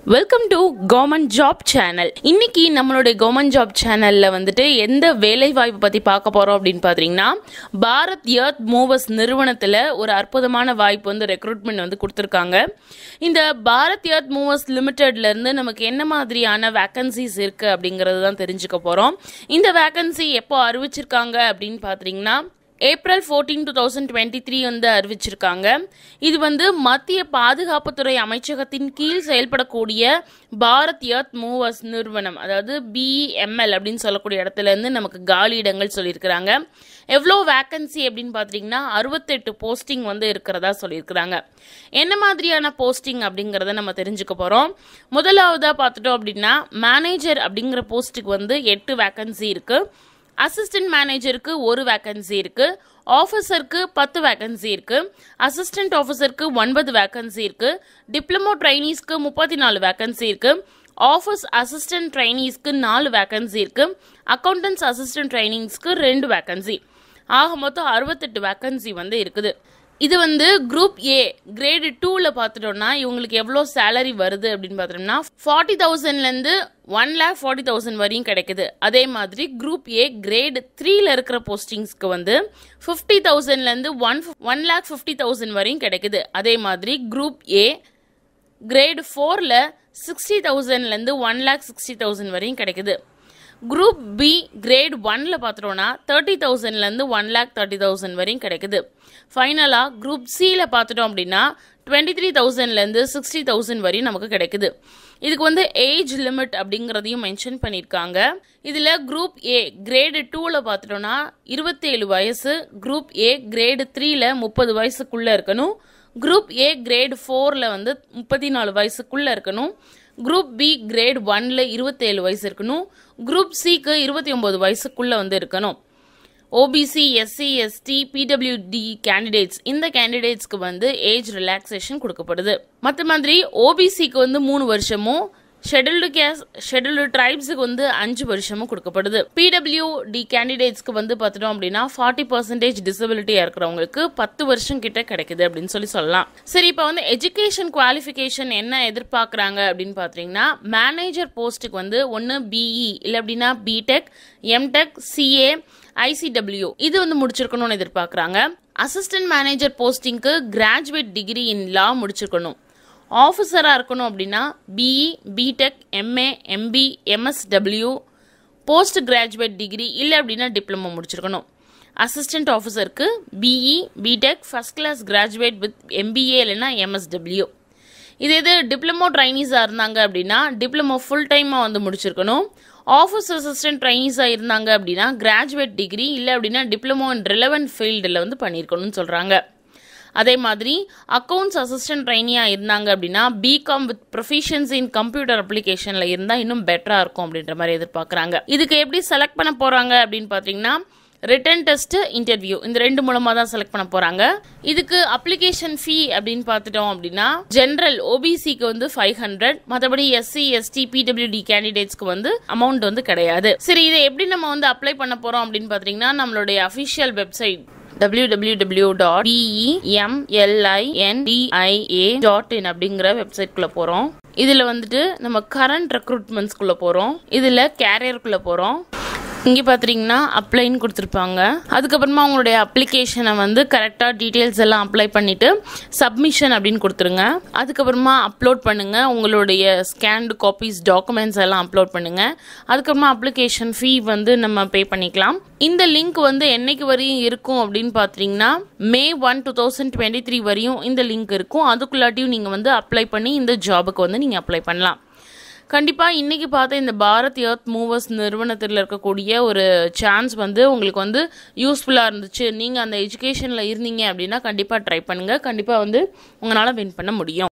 Welcome to government job channel. இன்னைக்கு நம்மளுடைய government job சேனல்ல வந்துட்டு எந்த வேலை வாய்ப்பு பத்தி பார்க்க போறோம் அப்படின்னு பாத்தீங்கன்னா, பாரத் எர்த் மூவர்ஸ் நிறுவனத்துல ஒரு அற்புதமான வாய்ப்பு வந்து ரெக்ரூட்மெண்ட் வந்து கொடுத்திருக்காங்க. இந்த பாரத் எர்த் மூவர்ஸ் லிமிடெட்ல இருந்து நமக்கு என்ன மாதிரியான வேகன்சிஸ் இருக்கு அப்படிங்கறது தான் தெரிஞ்சுக்க போறோம். இந்த வேகன்சி எப்போ அறிவிச்சிருக்காங்க அப்படின்னு பாத்தீங்கன்னா April 14, 2023 வந்து அறிவிச்சிருக்காங்க. இது வந்து மத்திய பாதுகாப்புத்துறை அமைச்சகத்தின் கீழ் செயல்படக்கூடிய பாரத் எர்த் மூவர்ஸ் நிறுவனம், அதாவது beml அப்படின்னு சொல்லக்கூடிய இடத்துல இருந்து நமக்கு காலி இடங்கள் சொல்லியிருக்கிறாங்க. எவ்வளோ வேகன்சி அப்படின்னு பார்த்தீங்கன்னா 68 போஸ்டிங் வந்து இருக்கிறதா சொல்லியிருக்கிறாங்க. என்ன மாதிரியான போஸ்டிங் அப்படிங்கிறத நம்ம தெரிஞ்சுக்க போகிறோம். முதலாவதாக பார்த்துட்டோம் அப்படின்னா மேனேஜர் அப்படிங்கிற போஸ்ட்டுக்கு வந்து 8 வேகன்சி இருக்கு. அசிஸ்டன்ட் மேனேஜருக்கு 1 வேகன்சி இருக்கு. ஆஃபீஸருக்கு 10 வேகன்சி இருக்கு. அசிஸ்டன்ட் ஆஃபீஸருக்கு 9 வேகன்சி இருக்கு. டிப்ளமோ ட்ரைனீஸ்க்கு 34 வேகன்சி இருக்கு. ஆஃபீஸ் அசிஸ்டன்ட் ட்ரைனீஸ்க்கு 4 வேகன்சி இருக்கு. அக்கௌண்டன்ஸ் அசிஸ்டன்ட் ட்ரைனிங்ஸ்க்கு 2 வேகன்சி. ஆக மொத்தம் 68 வேகன்சி வந்து இருக்குது. இது வந்து குரூப் ஏ கிரேடு 2ல பார்த்துட்டோம்னா இவங்களுக்கு எவ்வளோ சேலரி வருது அப்படின்னு பார்த்தோம்னா 40,000லேருந்து 1,40,000 வரையும் கிடைக்குது. அதே மாதிரி குரூப் ஏ கிரேடு 3ல இருக்கிற போஸ்டிங்ஸ்க்கு வந்து 50,000லேருந்து 1,50,000 வரையும் கிடைக்குது. அதே மாதிரி குரூப் ஏ கிரேடு 4ல 60,000லேருந்து 1,60,000 வரையும் கிடைக்குது. குரூப் பி கிரேட் 1ல பார்த்துட்டோம்னா 30,000லேருந்து 1,30,000 வரையும் கிடைக்குது. ஃபைனலாக குரூப் சியில் பார்த்துட்டோம் அப்படின்னா 23,000லேருந்து 60,000 வரையும் நமக்கு கிடைக்குது. இதுக்கு வந்து ஏஜ் லிமிட் அப்படிங்கிறதையும் மென்ஷன் பண்ணியிருக்காங்க. இதில் குரூப் ஏ கிரேடு 2ல பார்த்துட்டோம்னா 27 வயசு, குரூப் ஏ கிரேடு 3ல 30 வயசுக்குள்ளே இருக்கணும், குரூப் ஏ கிரேடு 4ல வந்து 34 வயசுக்குள்ளே இருக்கணும், குரூப் பி கிரேட் 1ல 27 வயசு இருக்கணும், குரூப் சிக்கு 29 வயசுக்குள்ள வந்து இருக்கணும். ஓபிசி, எஸ்சி, எஸ்டி, பிடபிள்யூடி கேண்டிடேட்ஸ், இந்த கேண்டிடேட்ஸ்க்கு வந்து ஏஜ் ரிலாக்ஸேஷன் கொடுக்கப்படுது. மற்ற மாதிரி ஓபிசிக்கு வந்து 3 வருஷமும், ஷெட்யூல்டு ட்ரைப்ஸுக்கு வந்து 5 வருஷமும் கொடுக்கப்படுது. பிடபிள்யூடி கேண்டிடேட்ஸ்க்கு வந்து பார்த்துட்டோம் அப்படின்னா 40% டிசபிலிட்டியா இருக்கிறவங்களுக்கு 10 வருஷம் கிட்ட கிடைக்குது அப்படின்னு சொல்லலாம். சரி, இப்போ வந்து எஜுகேஷன் குவாலிஃபிகேஷன் என்ன எதிர்பார்க்குறாங்க அப்படின்னு பார்த்தீங்கன்னா, மேனேஜர் போஸ்ட்டுக்கு வந்து ஒன்று பிஇ இல்லை அப்படின்னா பிடெக், எம்டெக், சிஏ, ஐசிடபிள்யூ இது வந்து முடிச்சிருக்கணும்னு எதிர்பார்க்குறாங்க. அசிஸ்டன்ட் மேனேஜர் போஸ்டிங்க்கு கிராஜுவேட் டிகிரி இன் லா முடிச்சிருக்கணும். ஆஃபீஸராக இருக்கணும் அப்படின்னா BE, BTech, MA, MB, MSW, post graduate degree இல்லை அப்படின்னா டிப்ளமோ முடிச்சிருக்கணும். அசிஸ்டன்ட் ஆஃபீஸருக்கு BE, BTech, first class graduate with MBA இல்லைன்னா எம்எஸ்டபிள்யூ. இது டிப்ளமோ ட்ரைனீஸாக இருந்தாங்க அப்படின்னா டிப்ளமோ ஃபுல் டைமாக வந்து முடிச்சிருக்கணும். ஆஃபீஸ் அசிஸ்டன்ட் ட்ரைனீஸாக இருந்தாங்க அப்படின்னா கிராஜுவேட் டிகிரி இல்லை அப்படின்னா டிப்ளமோ இன் ரிலவெண்ட் ஃபீல்டில் வந்து பண்ணியிருக்கணும்னு சொல்கிறாங்க. அதே மாதிரி அக்கௌண்ட்ஸ் அசிஸ்டன்ட் ட்ரைனியாக இருந்தாங்க அப்படின்னா BCom with proficiency in computer அப்ளிகேஷனில் இருந்தால் இன்னும் பெட்டராக இருக்கும் அப்படின்ற மாதிரி எதிர்பார்க்குறாங்க. இதுக்கு எப்படி செலக்ட் பண்ண போகிறாங்க அப்படின்னு பார்த்தீங்கன்னா ரிட்டன் டெஸ்ட், இன்டர்வியூ இந்த 2 மூலமாக தான் செலக்ட் பண்ண போகிறாங்க. இதுக்கு அப்ளிகேஷன் ஃபீ அப்படின்னு பார்த்துட்டோம் அப்படின்னா ஜென்ரல் ஓபிசிக்கு வந்து 500, மற்றபடி எஸ்சி, எஸ்டி, பிடபிள்யூடி கேண்டிடேட்ஸ்க்கு வந்து அமௌண்ட் வந்து கிடையாது. சரி, இதை எப்படி நம்ம வந்து அப்ளை பண்ண போகிறோம் அப்படின்னு பார்த்தீங்கன்னா நம்மளுடைய அஃபிஷியல் வெப்சைட் www.bemlindia.in அப்படிங்கிற வெப்சைட்குள்ள போறோம். இதுல வந்துட்டு நம்ம கரண்ட் ரெக்ரூட்மெண்ட்ஸ்குள்ள போறோம். இதுல கேரியர்க்குள்ள போறோம். இங்கே பார்த்தீங்கன்னா அப்ளைன்னு கொடுத்துருப்பாங்க. அதுக்கப்புறமா உங்களுடைய அப்ளிகேஷனை வந்து கரெக்டாக டீட்டெயில்ஸ் எல்லாம் அப்ளை பண்ணிவிட்டு சப்மிஷன் அப்படின்னு கொடுத்துருங்க. அதுக்கப்புறமா அப்லோட் பண்ணுங்கள். உங்களுடைய ஸ்கேன்டு காப்பீஸ் டாக்குமெண்ட்ஸ் எல்லாம் அப்லோட் பண்ணுங்கள். அதுக்கப்புறமா அப்ளிகேஷன் ஃபீ வந்து நம்ம பே பண்ணிக்கலாம். இந்த லிங்க் வந்து என்னைக்கு வரையும் இருக்கும் அப்படின்னு பார்த்தீங்கன்னா May 1, 2023 வரையும் இந்த லிங்க் இருக்கும். அதுக்குள்ளாட்டியும் நீங்கள் வந்து அப்ளை பண்ணி இந்த ஜாபுக்கு வந்து நீங்கள் அப்ளை பண்ணலாம். கண்டிப்பாக இன்றைக்கி பார்த்த இந்த பாரத் எர்த் மூவர்ஸ் நிறுவனத்தில் இருக்கக்கூடிய ஒரு சான்ஸ் வந்து உங்களுக்கு வந்து யூஸ்ஃபுல்லாக இருந்துச்சு. நீங்கள் அந்த எஜுகேஷனில் இருந்தீங்க அப்படின்னா கண்டிப்பாக ட்ரை பண்ணுங்கள். கண்டிப்பாக வந்து உங்களால் வின் பண்ண முடியும்.